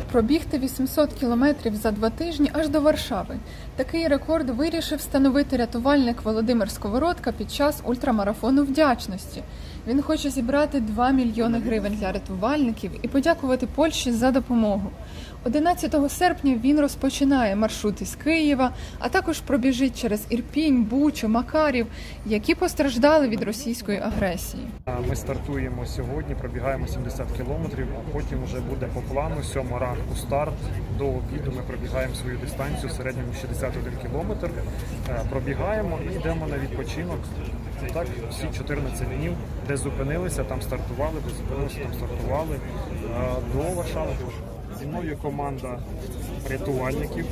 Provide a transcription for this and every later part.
пробігти 800 кілометрів за 2 тижні аж до Варшави. Такий рекорд вирішив встановити рятувальник Володимир Сковородка під час ультрамарафону вдячності. Він хоче зібрати 2 мільйони гривень для рятувальників і подякувати Польщі за допомогу. 11 серпня він розпочинає маршрут із Києва, а також пробіжить через Ірпінь, Бучу, Макарів, які постраждали від російської агресії. Ми стартуємо сьогодні, пробігаємо 70 кілометрів, а потім вже буде по плану 7 ранку старт. До обіду ми пробігаємо свою дистанцію, в середньому 61 кілометр. Пробігаємо і йдемо на відпочинок. І так всі 14 днів, де зупинилися, там стартували, де зупинилися, там стартували, до Варшави. Зі мною команда рятувальників,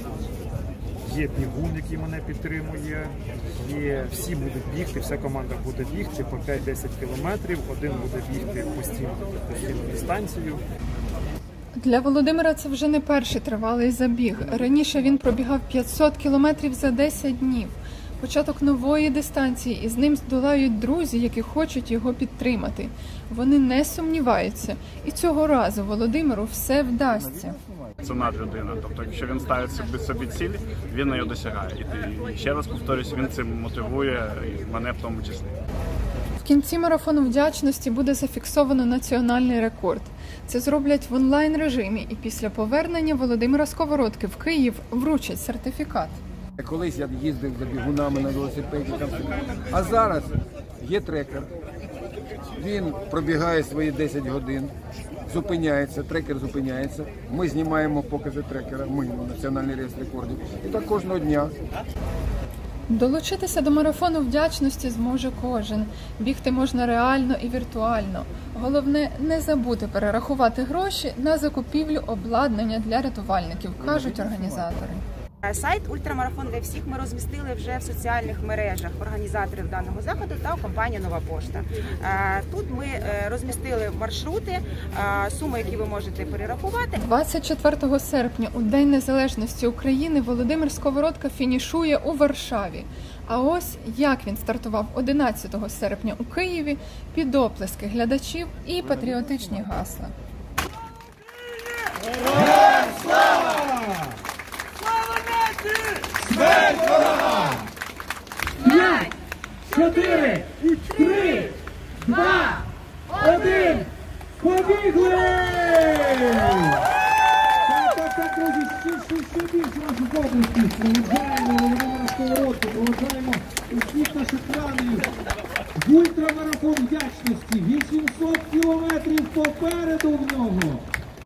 є Бігун, який мене підтримує, всі будуть бігти, вся команда буде бігти по 5-10 кілометрів, один буде бігти постійну дистанцію. Для Володимира це вже не перший тривалий забіг. Раніше він пробігав 500 кілометрів за 10 днів. Початок нової дистанції, і з ним здолають друзі, які хочуть його підтримати. Вони не сумніваються. І цього разу Володимиру все вдасться. Це надлюдина. Тобто, якщо він ставить собі ціль, він її досягає. І ще раз повторюсь, він цим мотивує і мене в тому числі. В кінці марафону вдячності буде зафіксовано національний рекорд. Це зроблять в онлайн-режимі, і після повернення Володимира Сковородки в Київ вручать сертифікат. Колись я їздив за бігунами на велосипеді, а зараз є трекер, він пробігає свої 10 годин, зупиняється, трекер зупиняється, ми знімаємо покази трекера, ми національний реєстр рекордів, і так кожного дня. Долучитися до марафону вдячності зможе кожен. Бігти можна реально і віртуально. Головне – не забути перерахувати гроші на закупівлю обладнання для рятувальників, кажуть організатори. Сайт «Ультрамарафон для всіх» ми розмістили вже в соціальних мережах організаторів даного заходу та компанії «Нова пошта». Тут ми розмістили маршрути, суми, які ви можете перерахувати. 24 серпня, у День Незалежності України, Володимир Сковородка фінішує у Варшаві. А ось як він стартував 11 серпня у Києві під оплески глядачів і патріотичні гасла. Героям слава! Смерть ворогам! 5, 4, 3, 2, 1, побігли!